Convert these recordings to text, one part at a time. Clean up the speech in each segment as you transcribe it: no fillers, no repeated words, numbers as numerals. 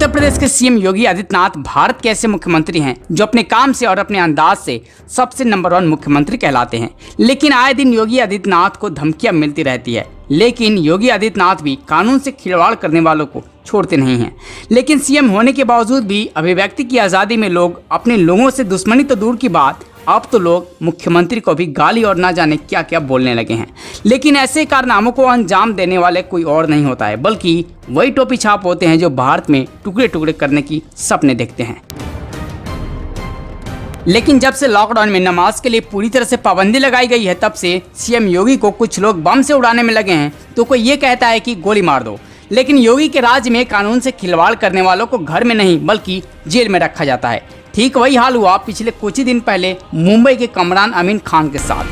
उत्तर प्रदेश के सीएम योगी आदित्यनाथ भारत के ऐसे मुख्यमंत्री हैं जो अपने काम से और अपने अंदाज से सबसे नंबर 1 मुख्यमंत्री कहलाते हैं। लेकिन आए दिन योगी आदित्यनाथ को धमकियां मिलती रहती है। लेकिन योगी आदित्यनाथ भी कानून से खिलवाड़ करने वालों को छोड़ते नहीं हैं। लेकिन सीएम होने के बावजूद भी अभिव्यक्ति की आज़ादी में लोग अपने लोगों से दुश्मनी तो दूर की बात, अब तो लोग मुख्यमंत्री को भी गाली और ना जाने क्या क्या बोलने लगे हैं। लेकिन ऐसे कारनामों को अंजाम देने वाले कोई और नहीं होता है, बल्कि वही टोपी छाप होते हैं जो भारत में टुकड़े टुकड़े करने की सपने देखते हैं। लेकिन जब से लॉकडाउन में नमाज के लिए पूरी तरह से पाबंदी लगाई गई है, तब से सीएम योगी को कुछ लोग बम से उड़ाने में लगे हैं तो कोई ये कहता है कि गोली मार दो। लेकिन योगी के राज्य में कानून से खिलवाड़ करने वालों को घर में नहीं बल्कि जेल में रखा जाता है। ठीक वही हाल हुआ पिछले कुछ ही दिन पहले मुंबई के कमरान अमीन खान के साथ,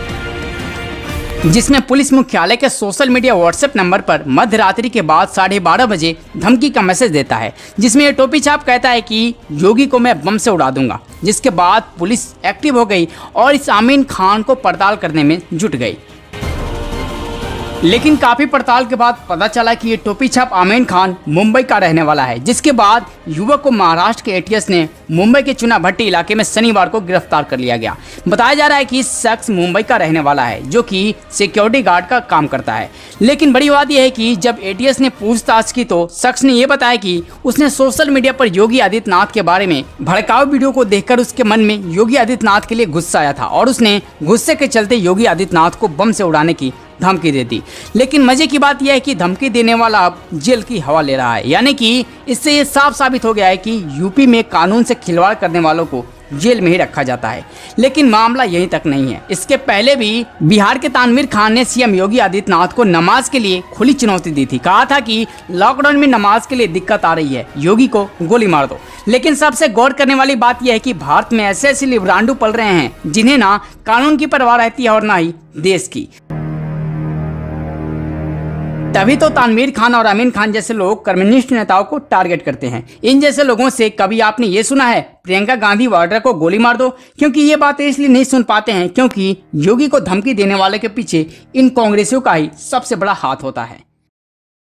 जिसमें पुलिस मुख्यालय के सोशल मीडिया व्हाट्सएप नंबर पर मध्य रात्रि के बाद 12:30 बजे धमकी का मैसेज देता है, जिसमें ये टोपी छाप कहता है कि योगी को मैं बम से उड़ा दूंगा। जिसके बाद पुलिस एक्टिव हो गई और इस अमीन खान को पड़ताल करने में जुट गई। लेकिन काफी पड़ताल के बाद पता चला कि ये टोपी छाप अमीन खान मुंबई का रहने वाला है। जिसके बाद युवक को महाराष्ट्र के एटीएस ने मुंबई के चुना भट्टी इलाके में शनिवार को गिरफ्तार कर लिया गया। बताया जा रहा है कि इस शख्स मुंबई का रहने वाला है जो कि सिक्योरिटी गार्ड का काम करता है। लेकिन बड़ी बात यह है कि जब एटीएस ने पूछताछ की तो शख्स ने यह बताया कि उसने सोशल मीडिया पर योगी आदित्यनाथ के बारे में भड़काऊ वीडियो को देखकर उसके मन में योगी आदित्यनाथ के लिए गुस्सा आया था और उसने गुस्से के चलते योगी आदित्यनाथ को बम से उड़ाने की धमकी दे दी। लेकिन मजे की बात यह है कि धमकी देने वाला अब जेल की हवा ले रहा है। यानी कि इससे ये साफ साबित हो गया है कि यूपी में कानून से खिलवाड़ करने वालों को जेल में ही रखा जाता है। लेकिन मामला यहीं तक नहीं है। इसके पहले भी बिहार के तानवीर खान ने सीएम योगी आदित्यनाथ को नमाज के लिए खुली चुनौती दी थी। कहा था कि लॉकडाउन में नमाज के लिए दिक्कत आ रही है, योगी को गोली मार दो। लेकिन सबसे गौर करने वाली बात यह है कि भारत में ऐसे ऐसे लिबरांडू पल रहे हैं जिन्हें ना कानून की परवाह रहती है और ना ही देश की। तभी तो तानवीर खान और अमीन खान जैसे लोग कम्युनिस्ट नेताओं को टारगेट करते हैं। इन जैसे लोगों से कभी आपने ये सुना है प्रियंका गांधी वाड्रा को गोली मार दो? क्योंकि ये बातें इसलिए नहीं सुन पाते हैं क्योंकि योगी को धमकी देने वाले के पीछे इन कांग्रेसियों का ही सबसे बड़ा हाथ होता है।